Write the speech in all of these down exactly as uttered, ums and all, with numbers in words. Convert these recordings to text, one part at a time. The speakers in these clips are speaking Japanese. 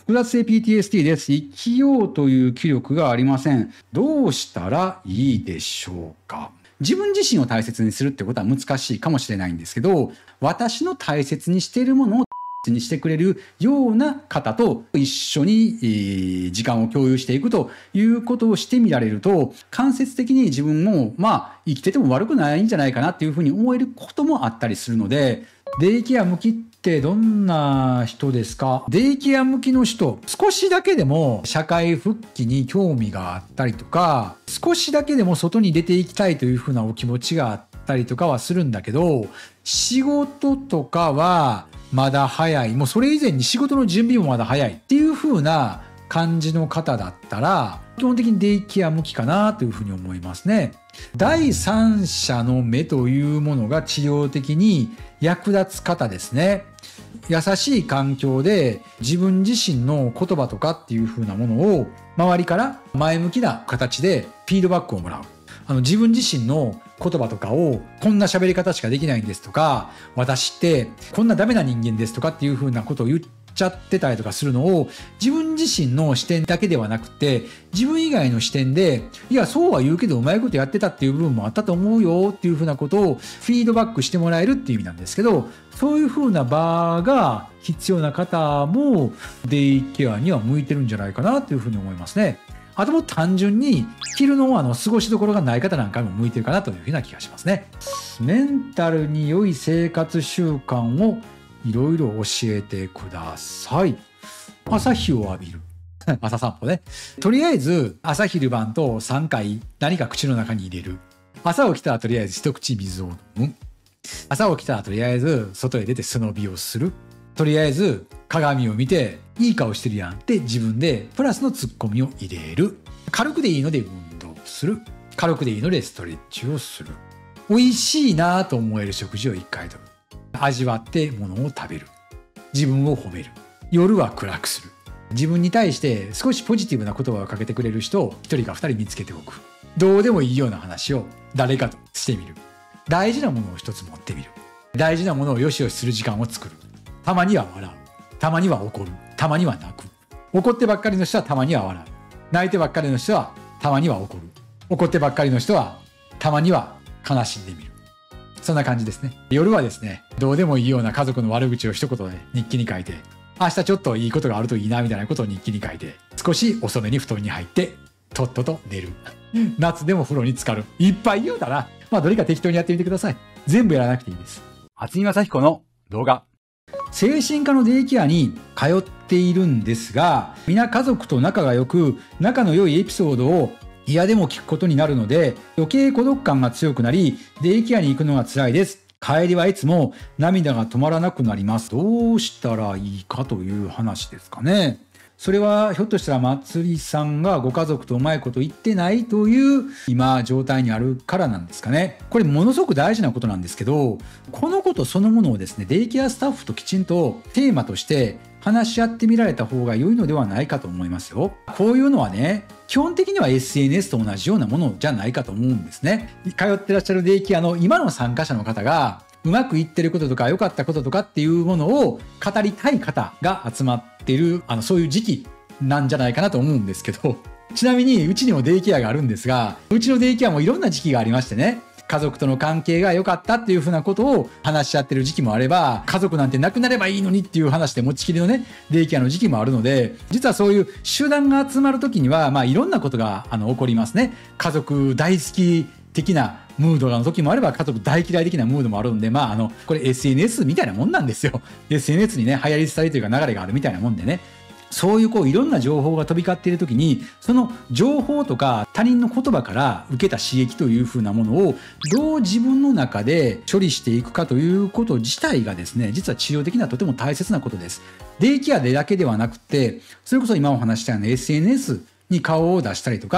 複雑性 ピーティーエスディー です。生きようという気力がありません。どうしたらいいでしょうか。自分自身を大切にするってことは難しいかもしれないんですけど、私の大切にしているものをにしてくれるような方と一緒に時間を共有していくということをしてみられると、間接的に自分もまあ生きてても悪くないんじゃないかなっていうふうに思えることもあったりするので、デイケア向きってどんな人ですか？デイケア向きの人、少しだけでも社会復帰に興味があったりとか、少しだけでも外に出ていきたいというふうなお気持ちがあったりとかはするんだけど、仕事とかはまだ早い。もうそれ以前に仕事の準備もまだ早いっていう風な感じの方だったら、基本的にデイケア向きかなというふうに思いますね。第三者の目というものが治療的に役立つ方ですね。優しい環境で自分自身の言葉とかっていう風なものを周りから前向きな形でフィードバックをもらう。あの自分自身の言葉とかをこんな喋り方しかできないんですとか、私ってこんなダメな人間ですとかっていう風なことを言っちゃってたりとかするのを、自分自身の視点だけではなくて自分以外の視点で、いやそうは言うけどうまいことやってたっていう部分もあったと思うよっていう風なことをフィードバックしてもらえるっていう意味なんですけど、そういう風な場が必要な方もデイケアには向いてるんじゃないかなという風に思いますね。あとも単純に昼のあの過ごしどころがない方なんかも向いてるかなというふうな気がしますね。メンタルに良い生活習慣をいろいろ教えてください。朝日を浴びる。朝散歩ね。とりあえず朝昼晩とさんかい何か口の中に入れる。朝起きたらとりあえず一口水を飲む。朝起きたらとりあえず外へ出て背伸びをする。とりあえず鏡を見ていい顔してるやんって自分でプラスのツッコミを入れる。軽くでいいので運動する。軽くでいいのでストレッチをする。美味しいなと思える食事を一回とる。味わってものを食べる。自分を褒める。夜は暗くする。自分に対して少しポジティブな言葉をかけてくれる人を一人か二人見つけておく。どうでもいいような話を誰かとしてみる。大事なものを一つ持ってみる。大事なものをよしよしする時間を作る。たまには笑う。たまには怒る。たまには泣く。怒ってばっかりの人はたまには笑う。泣いてばっかりの人はたまには怒る。怒ってばっかりの人はたまには悲しんでみる。そんな感じですね。夜はですね、どうでもいいような家族の悪口を一言で日記に書いて、明日ちょっといいことがあるといいなみたいなことを日記に書いて、少し遅めに布団に入ってとっとと寝る。夏でも風呂に浸かる。いっぱい言うだな。まあどれか適当にやってみてください。全部やらなくていいです。渥美正彦の動画。精神科のデイケアに通っているんですが、皆家族と仲が良く、仲の良いエピソードを嫌でも聞くことになるので、余計孤独感が強くなり、デイケアに行くのが辛いです。帰りはいつも涙が止まらなくなります。どうしたらいいかという話ですかね。それはひょっとしたらまつりさんがご家族とうまいこと言ってないという今状態にあるからなんですかね。これものすごく大事なことなんですけど、このことそのものをですね、デイケアスタッフときちんとテーマとして話し合ってみられた方が良いのではないかと思いますよ。こういうのはね、基本的には エスエヌエス と同じようなものじゃないかと思うんですね。通ってらっしゃるデイケアの今の参加者の方がうまくいってることとか良かったこととかっていうものを語りたい方が集まっている、あのそういう時期なんじゃないかなと思うんですけど、ちなみにうちにもデイケアがあるんですが、うちのデイケアもいろんな時期がありましてね、家族との関係が良かったっていうふうなことを話し合ってる時期もあれば、家族なんてなくなればいいのにっていう話で持ちきりのねデイケアの時期もあるので、実はそういう集団が集まる時にはまあいろんなことがあの起こりますね。家族大好き的なムードの時もあれば、家族大嫌い的なムードもあるんで、まああのこれ エスエヌエス みたいなもんなんですよ。エスエヌエス にね流行り廃りというか流れがあるみたいなもんでね、そういうこういろんな情報が飛び交っている時に、その情報とか他人の言葉から受けた刺激というふうなものをどう自分の中で処理していくかということ自体がですね、実は治療的なとても大切なことです。デイケアでだけではなくて、それこそ今お話したような エスエヌエス に顔を出したりとか、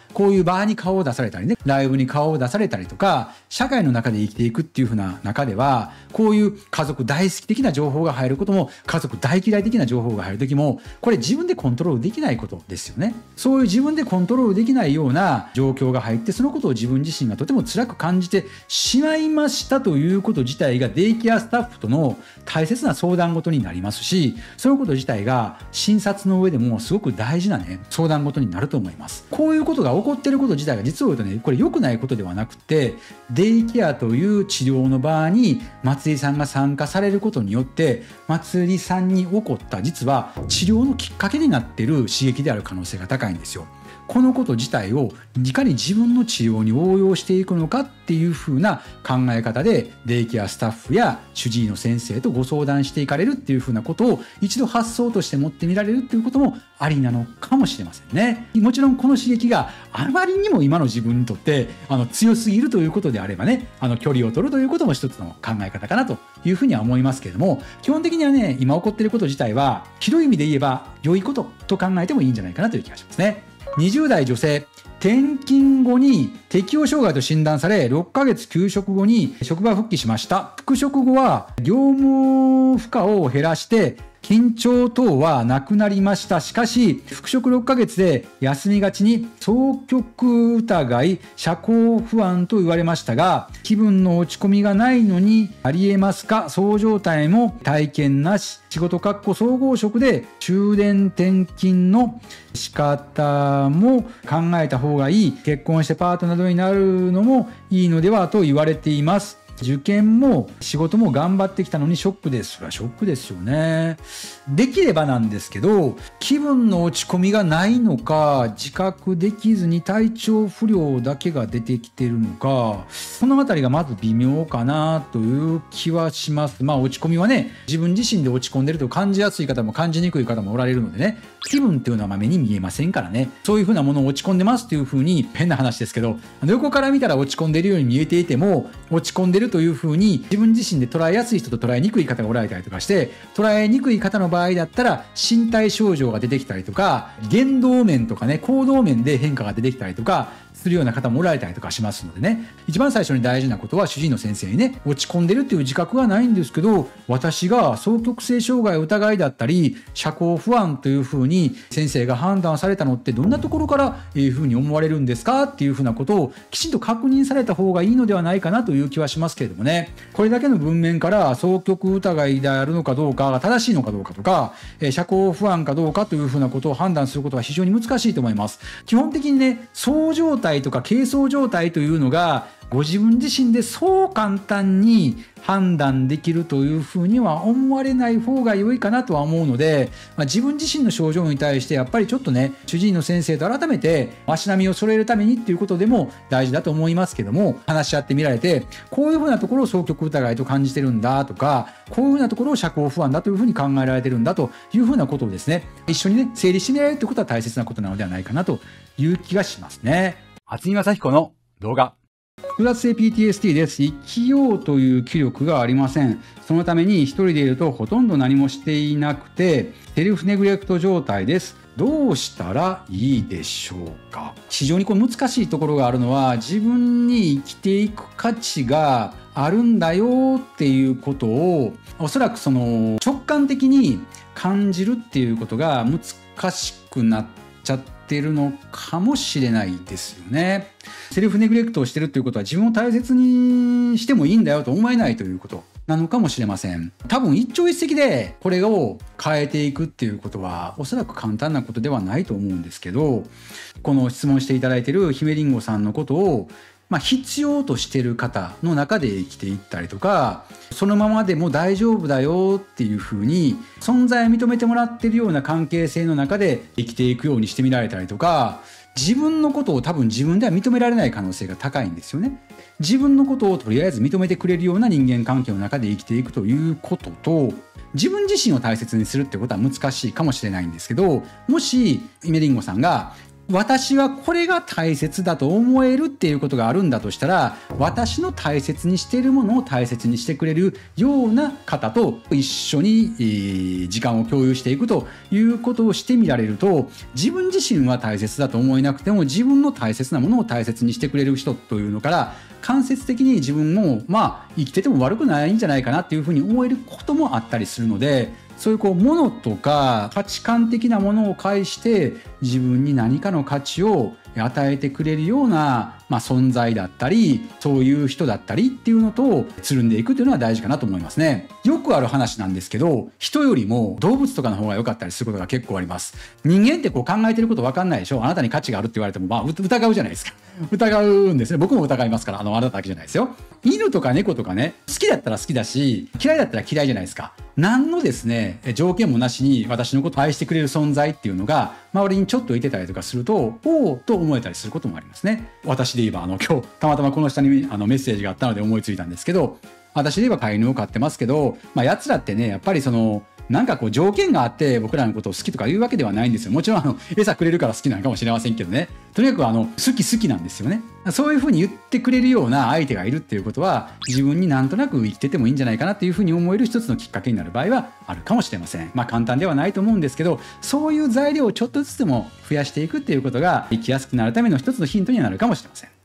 こういう場に顔を出されたりね、ライブに顔を出されたりとか、社会の中で生きていくっていう風な中では、こういう家族大好き的な情報が入ることも、家族大嫌い的な情報が入る時も、これ自分でコントロールできないことですよね。そういう自分でコントロールできないような状況が入って、そのことを自分自身がとても辛く感じてしまいましたということ自体がデイケアスタッフとの大切な相談事になりますし、そのこと自体が診察の上でもすごく大事なね、相談事になると思います。こういうことが起こっていること自体が実を言うとね、これ良くないことではなくて、デイケアという治療の場に松井さんが参加されることによって、松井さんに起こった実は治療のきっかけになっている刺激である可能性が高いんですよ。このこと自体をいかに自分の治療に応用していくのかっていう風な考え方で、デイケアスタッフや主治医の先生とご相談していかれるっていう風なことを一度発想として持ってみられるっていうこともありなのかもしれませんね。もちろんこの刺激があまりにも今の自分にとってあの強すぎるということであればね、あの距離を取るということも一つの考え方かなというふうには思いますけれども、基本的にはね、今起こっていること自体は広い意味で言えば良いことと考えてもいいんじゃないかなという気がしますね。にじゅう代女性、転勤後に適応障害と診断され、ろっかげつ休職後に職場復帰しました。復職後は業務負荷を減らして緊張等はなくなりました。しかし復職ろっかげつで休みがちに双極疑い、社交不安と言われましたが、気分の落ち込みがないのにありえますか？そう状態も体験なし、仕事かっこ総合職で中電転勤の仕方も考えた方がいい、結婚してパートなどになるのもいいのではと言われています。受験も仕事も頑張ってきたのにショックです。それはショックですよね。できればなんですけど、気分の落ち込みがないのか、自覚できずに体調不良だけが出てきてるのか、このあたりがまず微妙かなという気はします。まあ落ち込みはね、自分自身で落ち込んでると感じやすい方も感じにくい方もおられるのでね、気分っていうのはまあ目に見えませんからね、そういうふうなものを落ち込んでますっていうふうに、変な話ですけど、横から見たら落ち込んでいるように見えていても、落ち込んでるというふうに自分自身で捉えやすい人と捉えにくい方がおられたりとかして、捉えにくい方の場合だったら身体症状が出てきたりとか、言動面とかね、行動面で変化が出てきたりとかするような方もおられたりとかしますのでね、一番最初に大事なことは主治医の先生にね、落ち込んでるっていう自覚はないんですけど、私が双極性障害疑いだったり社交不安というふうに先生が判断されたのってどんなところからいうふうに思われるんですかっていうふうなことをきちんと確認された方がいいのではないかなという気はしますけれどもね。これだけの文面から双極疑いであるのかどうかが正しいのかどうかとか、社交不安かどうかというふうなことを判断することは非常に難しいと思います。基本的にね、そう状態とか軽装状態というのがご自分自身でそう簡単に判断できるというふうには思われない方が良いかなとは思うので、まあ、自分自身の症状に対してやっぱりちょっとね、主治医の先生と改めて足並みを揃えるためにっていうことでも大事だと思いますけども、話し合ってみられて、こういうふうなところを双極疑いと感じてるんだとか、こういうふうなところを社交不安だというふうに考えられてるんだというふうなことをですね、一緒にね、整理してみられるということは大切なことなのではないかなという気がしますね。厚木正彦の動画。複雑性 ピーティーエスディー です。生きようという気力がありません。そのために一人でいるとほとんど何もしていなくて、セルフネグレクト状態です。どうしたらいいでしょうか。非常にこう難しいところがあるのは、自分に生きていく価値があるんだよっていうことを、おそらくその直感的に感じるっていうことが難しくなっちゃっててるのかもしれないですよね。セルフネグレクトをしてるということは自分を大切にしてもいいんだよと思えないということなのかもしれません。多分一朝一夕でこれを変えていくっていうことはおそらく簡単なことではないと思うんですけど、この質問していただいている姫りんごさんのことをまあ、必要としている方の中で生きていったりとか、そのままでも大丈夫だよっていうふうに存在を認めてもらっているような関係性の中で生きていくようにしてみられたりとか、自分のことを多分自分では認められない可能性が高いんですよね。自分のことをとりあえず認めてくれるような人間関係の中で生きていくということと、自分自身を大切にするってことは難しいかもしれないんですけど、もしイメリンゴさんが私はこれが大切だと思えるっていうことがあるんだとしたら、私の大切にしているものを大切にしてくれるような方と一緒に、えー時間を共有していくということをしてみられると、自分自身は大切だと思えなくても自分の大切なものを大切にしてくれる人というのから間接的に自分もまあ生きてても悪くないんじゃないかなっていうふうに思えることもあったりするので、そういうこう物とか価値観的なものを介して自分に何かの価値を与えてくれるような、まあ、存在だったりそういう人だったりっていうのとつるんでいくというのは大事かなと思いますね。よくある話なんですけど、人よりも動物とかの方が良かったりすることが結構あります。人間ってこう考えてること分かんないでしょ。あなたに価値があるって言われてもまあ疑うじゃないですか。疑うんですね。僕も疑いますから、あのあなただけじゃないですよ。犬とか猫とかね、好きだったら好きだし嫌いだったら嫌いじゃないですか。何のですね条件もなしに私のことを愛してくれる存在っていうのが周りにちょっといてたりとかすると、おおと思えたりすることもありますね。私で言えばあの今日たまたまこの下にあのメッセージがあったので思いついたんですけど、私で言えば飼い犬を飼ってますけど、まあ奴らってねやっぱりそのなんかこう条件があって僕らのことを好きとか言うわけではないんですよ。もちろんあの餌くれるから好きなのかもしれませんけどね。とにかくあの好き好きなんですよね。そういうふうに言ってくれるような相手がいるっていうことは自分になんとなく生きててもいいんじゃないかなっていうふうに思える一つのきっかけになる場合はあるかもしれません。まあ簡単ではないと思うんですけど、そういう材料をちょっとずつでも増やしていくっていうことが生きやすくなるための一つのヒントになるかもしれません。